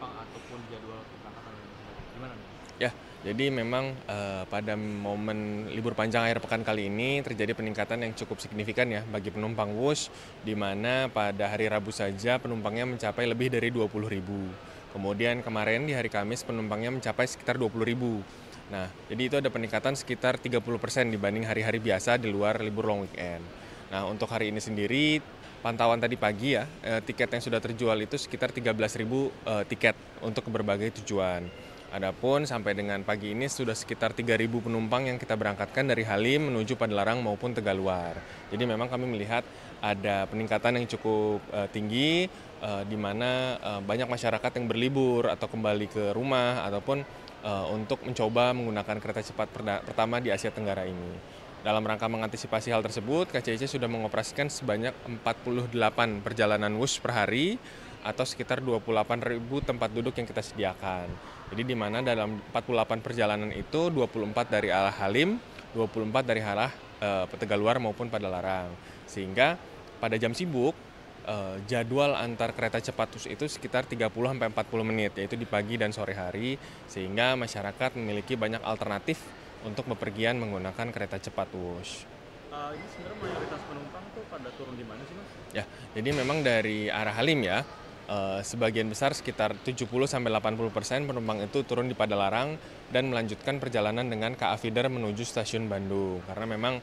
penumpang ataupun jadwal keberangkatan dan sebagainya. Gimana nih? Ya, jadi memang pada momen libur panjang akhir pekan kali ini terjadi peningkatan yang cukup signifikan ya bagi penumpang Wush, di mana pada hari Rabu saja penumpangnya mencapai lebih dari 20.000. Kemudian kemarin di hari Kamis penumpangnya mencapai sekitar 20.000. Nah, jadi itu ada peningkatan sekitar 30% dibanding hari-hari biasa di luar libur long weekend. Nah, untuk hari ini sendiri pantauan tadi pagi ya, tiket yang sudah terjual itu sekitar 13.000 tiket untuk berbagai tujuan. Adapun sampai dengan pagi ini sudah sekitar 3.000 penumpang yang kita berangkatkan dari Halim menuju Padalarang maupun Tegaluar. Jadi memang kami melihat ada peningkatan yang cukup tinggi, di mana banyak masyarakat yang berlibur atau kembali ke rumah ataupun untuk mencoba menggunakan kereta cepat pertama di Asia Tenggara ini. Dalam rangka mengantisipasi hal tersebut, KCIC sudah mengoperasikan sebanyak 48 perjalanan Wush per hari atau sekitar 28.000 tempat duduk yang kita sediakan. Jadi di mana dalam 48 perjalanan itu 24 dari arah Halim, 24 dari arah Tegaluar maupun Padalarang. Sehingga pada jam sibuk jadwal antar kereta cepat itu sekitar 30 sampai 40 menit yaitu di pagi dan sore hari, sehingga masyarakat memiliki banyak alternatif untuk bepergian menggunakan kereta cepat Wush. Ini sebenarnya mayoritas penumpang tuh pada turun di mana sih, Mas? Ya, jadi memang dari arah Halim ya, sebagian besar sekitar 70-80% penumpang itu turun di Padalarang dan melanjutkan perjalanan dengan KA Feeder menuju stasiun Bandung. Karena memang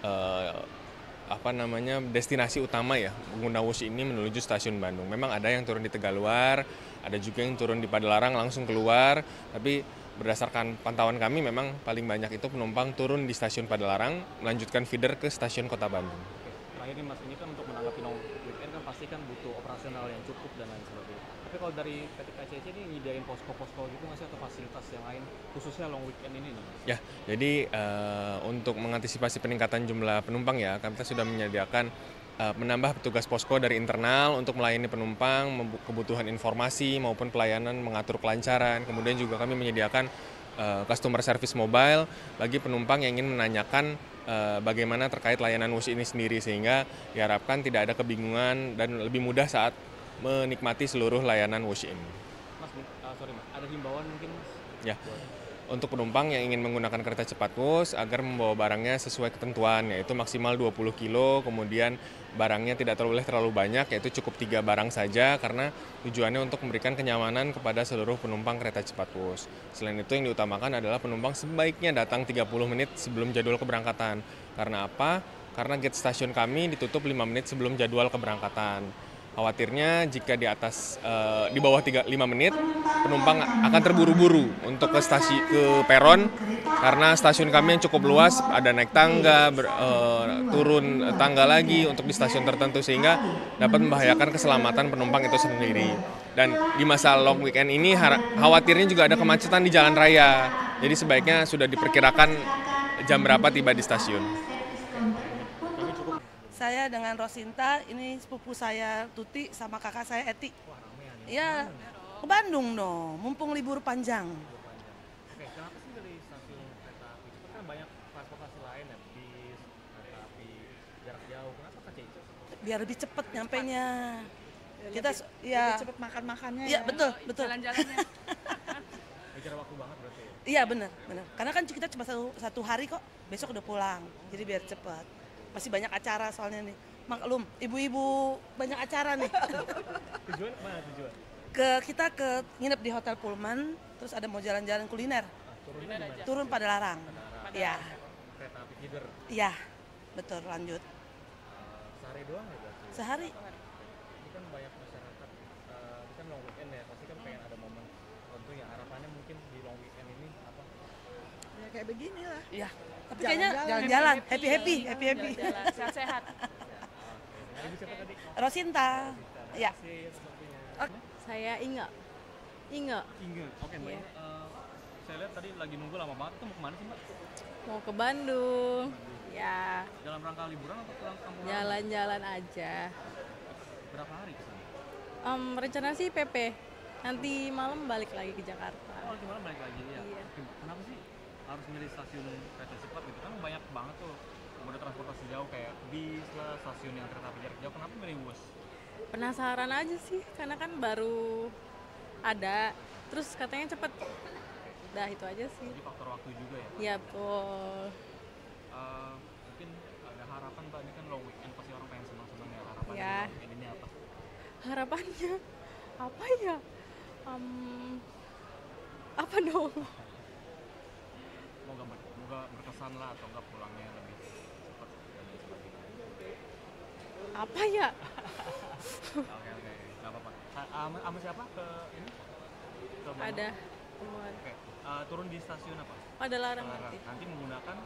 destinasi utama ya pengguna Wush ini menuju stasiun Bandung. Memang ada yang turun di Tegaluar, ada juga yang turun di Padalarang langsung keluar, tapi berdasarkan pantauan kami memang paling banyak itu penumpang turun di stasiun Padalarang melanjutkan feeder ke stasiun Kota Bandung. Oke, terakhir nih Mas, ini kan untuk menanggapi long weekend kan pasti kan butuh operasional yang cukup dan lain sebagainya. Tapi kalau dari PT KCC ini nyediain posko-posko gitu nggak sih atau fasilitas yang lain khususnya long weekend ini nih, Mas? Ya, jadi untuk mengantisipasi peningkatan jumlah penumpang ya, kami sudah menyediakan menambah petugas posko dari internal untuk melayani penumpang, kebutuhan informasi maupun pelayanan mengatur kelancaran. Kemudian juga kami menyediakan customer service mobile bagi penumpang yang ingin menanyakan bagaimana terkait layanan Wush ini sendiri, sehingga diharapkan tidak ada kebingungan dan lebih mudah saat menikmati seluruh layanan Wush ini. Mas, sorry Mas, ada himbauan mungkin Mas? Ya. Untuk penumpang yang ingin menggunakan kereta cepat Wush agar membawa barangnya sesuai ketentuan, yaitu maksimal 20 kilo, kemudian barangnya tidak boleh terlalu banyak, yaitu cukup 3 barang saja, karena tujuannya untuk memberikan kenyamanan kepada seluruh penumpang kereta cepat Wush. Selain itu yang diutamakan adalah penumpang sebaiknya datang 30 menit sebelum jadwal keberangkatan. Karena apa? Karena gate stasiun kami ditutup 5 menit sebelum jadwal keberangkatan. Khawatirnya jika di bawah 5 menit penumpang akan terburu-buru untuk ke peron, karena stasiun kami yang cukup luas, ada naik tangga, turun tangga lagi untuk di stasiun tertentu, sehingga dapat membahayakan keselamatan penumpang itu sendiri. Dan di masa long weekend ini khawatirnya juga ada kemacetan di jalan raya. Jadi sebaiknya sudah diperkirakan jam berapa tiba di stasiun. Saya dengan Rosinta, ini sepupu saya Tuti sama kakak saya Eti. Iya, ke Bandung dong, mumpung libur panjang. Libur panjang. Oke, kenapa sih dari stasiun kereta api cepat kan banyak transportasi lain ya, bis, kereta api jarak jauh. Kenapa KCIC? Biar lebih cepet nyampenya. Kita lebih cepet makan-makannya iya ya. betul, betul. Jalan-jalannya. Ngejar waktu banget berarti ya? Iya benar, benar. Karena kan kita cuma satu hari kok, besok udah pulang. Jadi biar cepet. Masih banyak acara soalnya nih. Maklum, ibu-ibu banyak acara nih. Tujuan mana tujuan? Kita nginep di Hotel Pullman, terus ada mau jalan-jalan kuliner. Turunnya di mana? Turun Padalarang. Iya. Kereta api feeder. Iya. Betul, lanjut. Sehari doang ya berarti? Sehari. Ini kan banyak masyarakat, ini kan long weekend ya, pasti kan pengen ada momen tertentu ya, harapannya mungkin di long weekend ini apa? Ya kayak begini lah. Iya. Tapi kayaknya Jalan-jalan. jalan-jalan, happy. Jalan-jalan, sehat-sehat. Ibu siapa tadi? Rosinta. Iya. Si sepertinya. Saya Inge. Inge, Inge. Oke, Mbak. Iya. Saya lihat tadi lagi nunggu lama banget. Itu mau kemana sih, Mbak? mau ke Bandung. Ya, Dalam rangka liburan atau pulang kampung? jalan-jalan aja. Berapa hari ke sana? Rencana sih PP. Nanti malam balik lagi ke Jakarta. Oh, gimana balik lagi ya? Iya. Kenapa sih harus milih stasiun kereta cepat gitu? Kan banyak banget tuh moda transportasi jauh kayak bis lah, stasiun yang kereta api jarak jauh. Kenapa milih Wush? Penasaran aja sih, karena kan baru ada. Terus katanya cepet. Dah itu aja sih. Jadi faktor waktu juga ya. Iya betul. Mungkin ada harapan Mbak, ini kan long weekend pasti orang pengen senang-senang ya. Harapannya Ya. di long weekend ini apa? Harapannya apa ya? Apa dong? Moga berkesan lah atau enggak pulangnya lebih cepat dan lain sebagainya. Apa ya? Oke, nggak apa-apa. Sama siapa ke ini? Ke Bandung? Ada temuan. Oke, turun di stasiun apa? Ada larang Selarang. nanti. Nanti menggunakan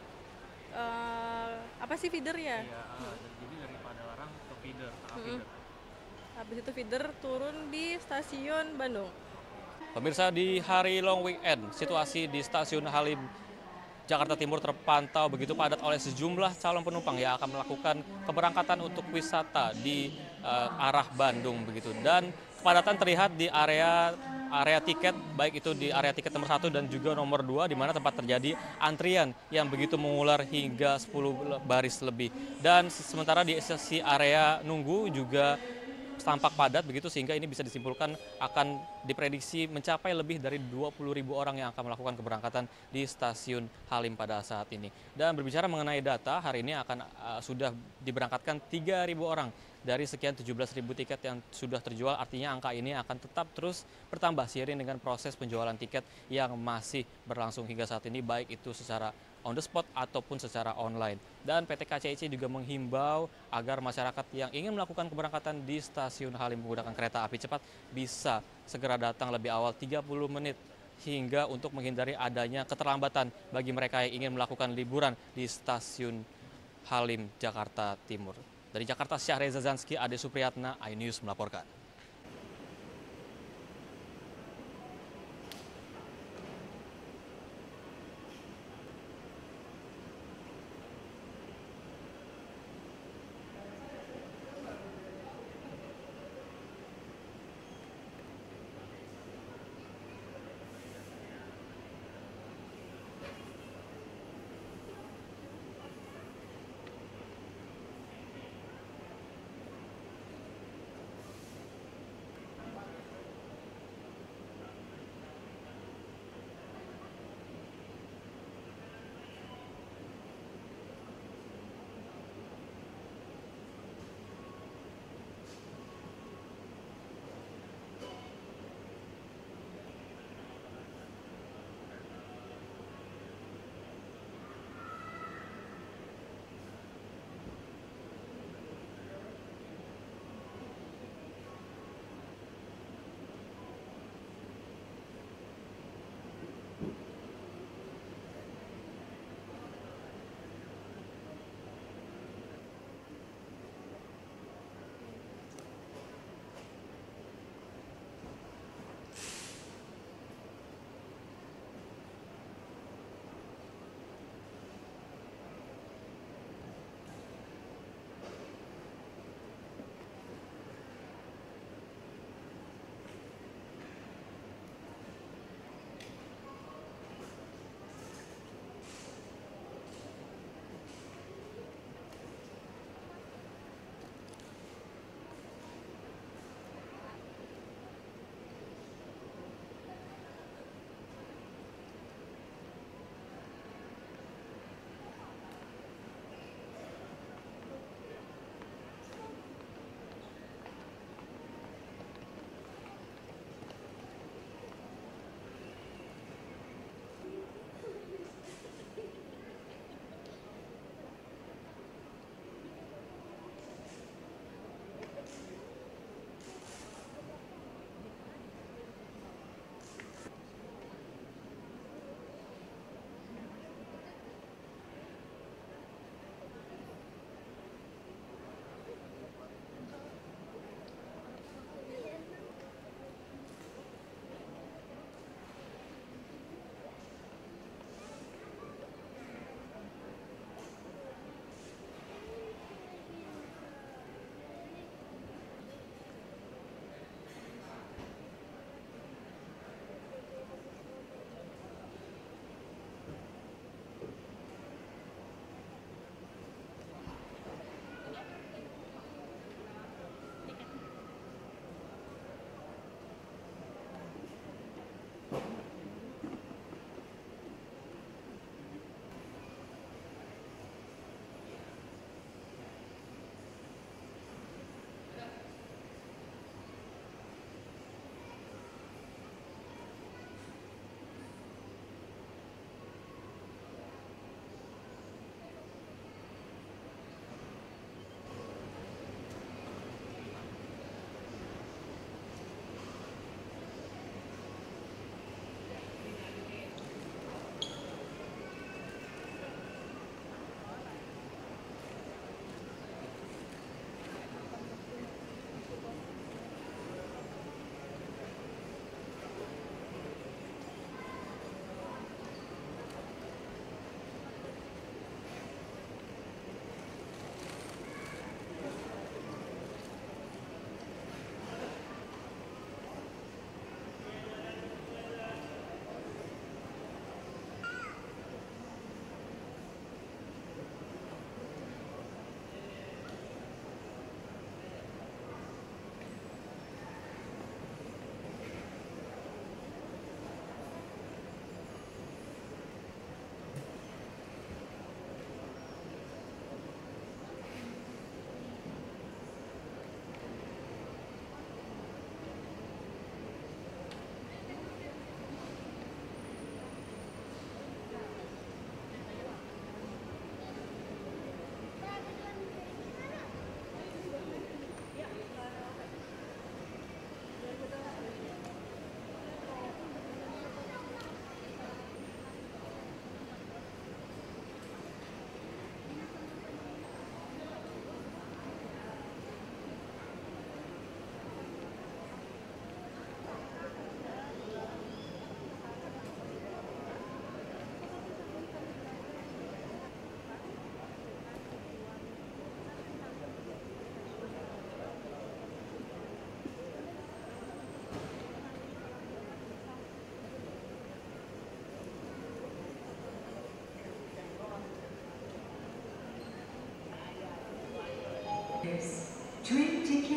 Apa sih feeder ya? ya, jadi dari Padalarang ke feeder, Mm-mm. feeder. Habis itu feeder turun di stasiun Bandung. Pemirsa, di hari long weekend, situasi di stasiun Halim Jakarta Timur terpantau begitu padat oleh sejumlah calon penumpang yang akan melakukan keberangkatan untuk wisata di arah Bandung begitu. Dan kepadatan terlihat di area tiket, baik itu di area tiket nomor 1 dan juga nomor 2, di mana tempat terjadi antrian yang begitu mengular hingga 10 baris lebih. Dan sementara di sesi area nunggu juga tampak padat begitu, sehingga ini bisa disimpulkan akan diprediksi mencapai lebih dari 20.000 orang yang akan melakukan keberangkatan di stasiun Halim pada saat ini. Dan berbicara mengenai data, hari ini akan sudah diberangkatkan 3.000 orang dari sekian 17.000 tiket yang sudah terjual. Artinya angka ini akan tetap terus bertambah seiring dengan proses penjualan tiket yang masih berlangsung hingga saat ini, baik itu secara on the spot ataupun secara online. Dan PT KCIC juga menghimbau agar masyarakat yang ingin melakukan keberangkatan di stasiun Halim menggunakan kereta api cepat bisa segera datang lebih awal 30 menit hingga untuk menghindari adanya keterlambatan bagi mereka yang ingin melakukan liburan di stasiun Halim Jakarta Timur. Dari Jakarta, Syahreza Zanski, Ade Supriyatna, iNews melaporkan.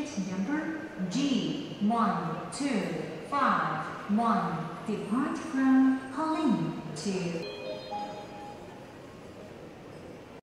ticket number G1251, depart from Colleen to